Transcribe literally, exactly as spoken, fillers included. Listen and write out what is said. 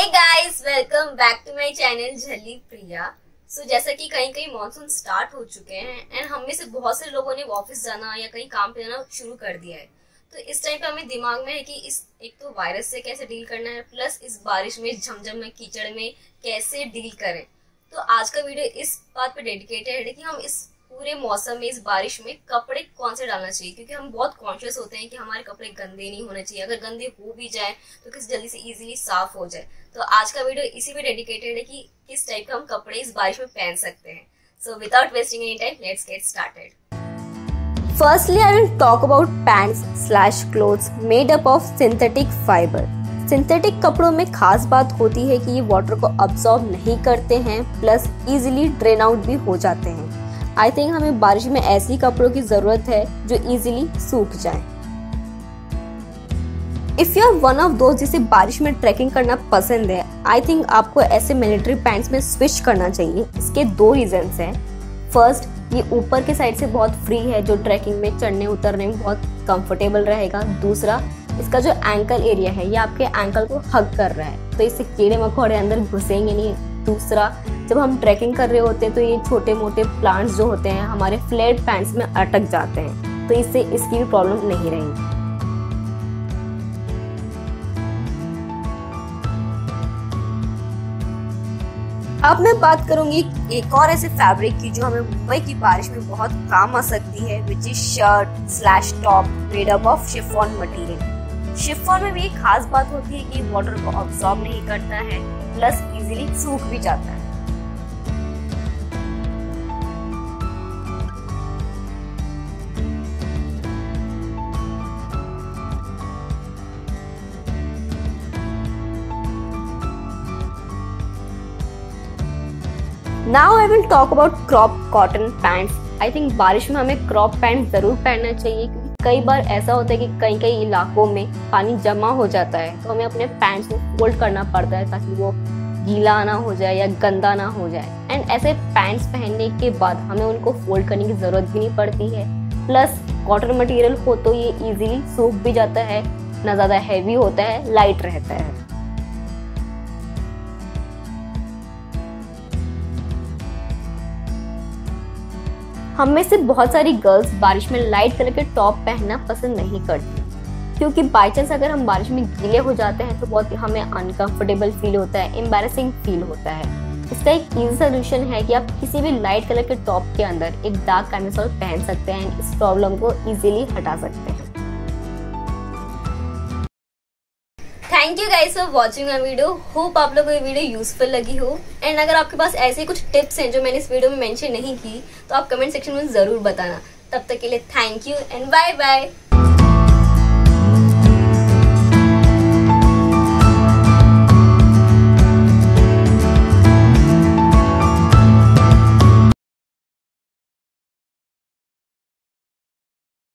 Hey guys, welcome back to my channel Jhalli Priya. So जैसा कि कहीं कहीं मॉनसून स्टार्ट हो चुके हैं एंड हम में से बहुत से लोगों ने ऑफिस जाना या कहीं काम पे जाना शुरू कर दिया है। तो इस टाइम पे हमें दिमाग में है कि इस एक तो वायरस से कैसे डील करना है, प्लस इस बारिश में, झमझम में, कीचड़ में कैसे डील करें। तो आज का वीडियो इस बात पे डेडिकेटेड है कि हम इस पूरे मौसम में, इस बारिश में कपड़े कौन से डालना चाहिए, क्योंकि हम बहुत कॉन्शियस होते हैं कि हमारे कपड़े गंदे नहीं होने चाहिए। अगर गंदे हो भी जाए तो किस जल्दी से इजीली साफ हो जाए। तो आज का वीडियो इसी पे डेडिकेटेड है कि किस टाइप का हम कपड़े इस बारिश में पहन सकते हैं। So without wasting any time, let's get started. Firstly, I will talk about pants slash clothes made up of synthetic fiber. Synthetic कपड़ों में खास बात होती है कि ये वाटर को अब्सॉर्ब नहीं करते हैं, प्लस इजीली ड्रेन आउट भी हो जाते हैं। आई थिंक हमें बारिश में ऐसी कपड़ों की जरूरत है जो इजीली सूख जाए। If you are one of दोस्त जिसे बारिश में ट्रैकिंग करना पसंद है, आई थिंक आपको ऐसे मिलिट्री पैंट्स में स्विच करना चाहिए। इसके दो रीजंस हैं। फर्स्ट, ये ऊपर के साइड से बहुत फ्री है, जो ट्रैकिंग में चढ़ने उतरने में बहुत कंफर्टेबल रहेगा। दूसरा, इसका जो एंकल एरिया है ये आपके एंकल को हग कर रहा है, तो इससे कीड़े मकोड़े अंदर घुसेंगे नहीं। दूसरा, जब हम ट्रैकिंग कर रहे होते हैं तो ये छोटे मोटे प्लांट्स जो होते हैं हमारे फ्लैट पैंट्स में अटक जाते हैं, तो इससे इसकी भी प्रॉब्लम नहीं रहेगी। अब मैं बात करूंगी एक और ऐसे फैब्रिक की जो हमें मुंबई की बारिश में बहुत काम आ सकती है, which is shirt slash top made up of chiffon material. Chiffon में भी एक खास बात होती है कि वाटर को अब्सॉर्ब नहीं करता है, प्लस इजीली सूख भी जाता है। Now I will talk about crop cotton pants. I think बारिश में हमें क्रॉप पैंट जरूर पहनना चाहिए, क्योंकि कई बार ऐसा होता है कि कई कई इलाकों में पानी जमा हो जाता है, तो हमें अपने पैंट्स को फोल्ड करना पड़ता है ताकि वो गीला ना हो जाए या गंदा ना हो जाए। एंड ऐसे पैंट्स पहनने के बाद हमें उनको फोल्ड करने की जरूरत भी नहीं पड़ती है। प्लस कॉटन मटेरियल हो तो ये इजीली सूख भी जाता है, ना ज्यादा हैवी होता है, लाइट रहता है। हम में से बहुत सारी गर्ल्स बारिश में लाइट कलर के टॉप पहनना पसंद नहीं करती, क्योंकि बाई चांस अगर हम बारिश में गीले हो जाते हैं तो बहुत हमें अनकंफर्टेबल फील होता है, एम्बैरेसिंग फील होता है। इसका एक इजी सोल्यूशन है कि आप किसी भी लाइट कलर के टॉप के अंदर एक डार्क कैमिसोल पहन सकते हैं, इस प्रॉब्लम को इजीली हटा सकते हैं। Thank you guys for watching my video. Hope आप लोगों को ये वीडियो यूजफुल लगी हो। एंड अगर आपके पास ऐसे कुछ टिप्स हैं जो मैंने इस वीडियो में मेंशन नहीं की, तो आप कमेंट सेक्शन में जरूर बताना। तब तक के लिए thank you and bye bye.